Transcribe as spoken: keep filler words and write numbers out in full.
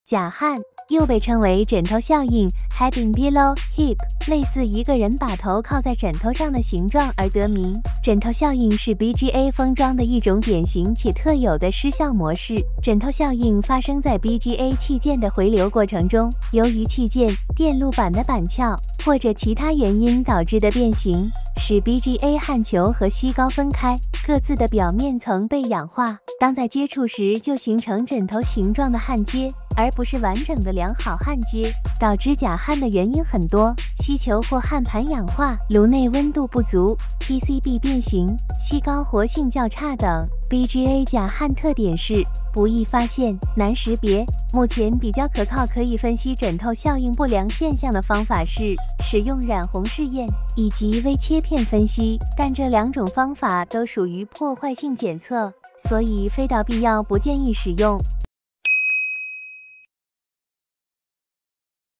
假汗又被称为枕头效应 （heading below hip）， 类似一个人把头靠在枕头上的形状而得名。枕头效应是 B G A 封装的一种典型且特有的失效模式。枕头效应发生在 B G A 器件的回流过程中，由于器件、电路板的板翘或者其他原因导致的变形，使 B G A 焊球和锡膏分开，各自的表面层被氧化。当在接触时，就形成枕头形状的焊接，而不是完整的良好焊接。导致假焊的原因很多，锡球或焊盘氧化、炉内温度不足、P C B 变形、锡膏活性较差等。B G A 假焊特点是不易发现、难识别。目前比较可靠可以分析枕头效应不良现象的方法是使用染红试验以及微切片分析，但这两种方法都属于破坏性检测，所以非到必要不建议使用。